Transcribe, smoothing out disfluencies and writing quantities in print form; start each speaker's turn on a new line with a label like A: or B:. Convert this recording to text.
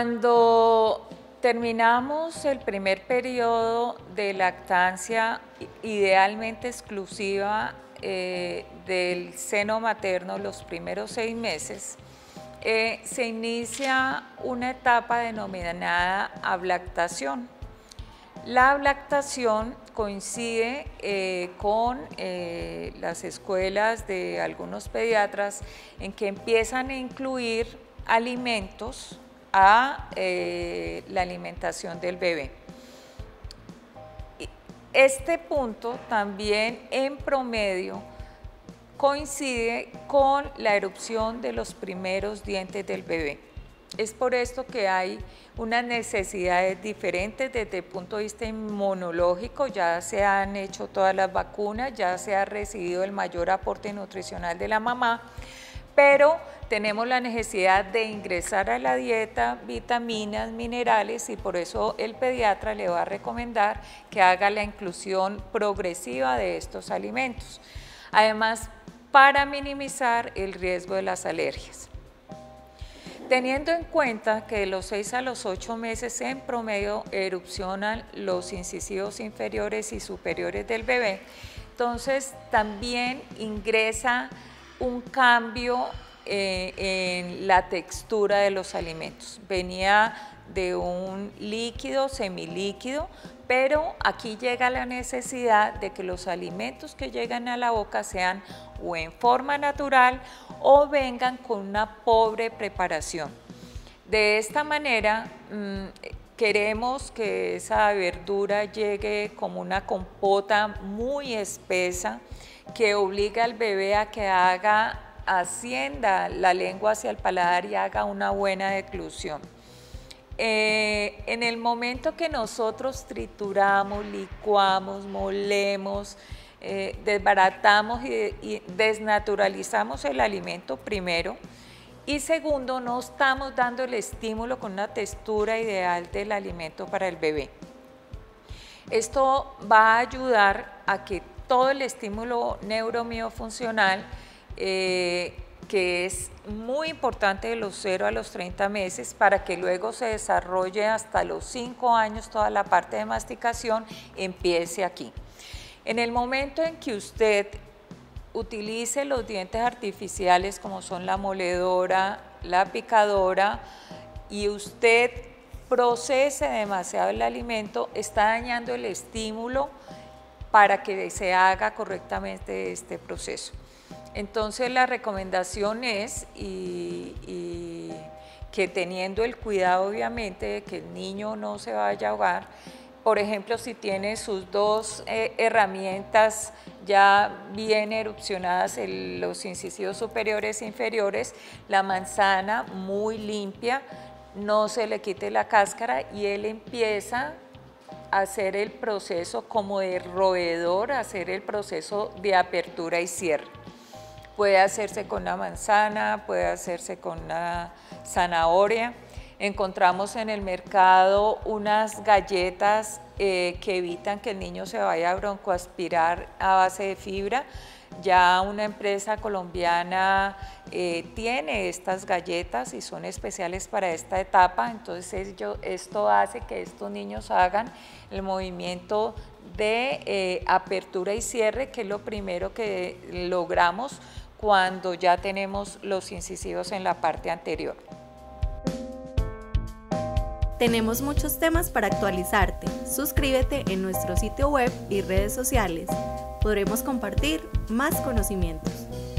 A: Cuando terminamos el primer periodo de lactancia, idealmente exclusiva del seno materno, los primeros 6 meses, se inicia una etapa denominada ablactación. La ablactación coincide con las escuelas de algunos pediatras en que empiezan a incluir alimentos a la alimentación del bebé. Este punto también en promedio coincide con la erupción de los primeros dientes del bebé. Es por esto que hay unas necesidades diferentes desde el punto de vista inmunológico. Ya se han hecho todas las vacunas, ya se ha recibido el mayor aporte nutricional de la mamá, pero tenemos la necesidad de ingresar a la dieta vitaminas, minerales, y por eso el pediatra le va a recomendar que haga la inclusión progresiva de estos alimentos. Además, para minimizar el riesgo de las alergias. Teniendo en cuenta que de los 6 a los 8 meses en promedio erupcionan los incisivos inferiores y superiores del bebé, entonces también ingresa un cambio en la textura de los alimentos. Venía de un líquido, semilíquido, pero aquí llega la necesidad de que los alimentos que llegan a la boca sean o en forma natural o vengan con una pobre preparación. De esta manera queremos que esa verdura llegue como una compota muy espesa que obliga al bebé a que ascienda la lengua hacia el paladar y haga una buena deglución. En el momento que nosotros trituramos, licuamos, molemos, desbaratamos y desnaturalizamos el alimento primero, y segundo, no estamos dando el estímulo con una textura ideal del alimento para el bebé. Esto va a ayudar a que todo el estímulo neuromiofuncional, que es muy importante de los 0 a los 30 meses, para que luego se desarrolle hasta los 5 años toda la parte de masticación, empiece aquí. En el momento en que usted utilice los dientes artificiales como son la moledora, la picadora, y usted procese demasiado el alimento, está dañando el estímulo para que se haga correctamente este proceso. Entonces la recomendación es que teniendo el cuidado obviamente de que el niño no se vaya a ahogar, por ejemplo, si tiene sus 2 herramientas ya bien erupcionadas, los incisivos superiores e inferiores, la manzana muy limpia, no se le quite la cáscara y él empieza a hacer el proceso como de roedor, a hacer el proceso de apertura y cierre. Puede hacerse con una manzana, puede hacerse con una zanahoria. Encontramos en el mercado unas galletas que evitan que el niño se vaya a broncoaspirar a base de fibra. Ya una empresa colombiana tiene estas galletas y son especiales para esta etapa, entonces esto hace que estos niños hagan el movimiento de apertura y cierre, que es lo primero que logramos cuando ya tenemos los incisivos en la parte anterior.
B: Tenemos muchos temas para actualizarte. Suscríbete en nuestro sitio web y redes sociales. Podremos compartir más conocimientos.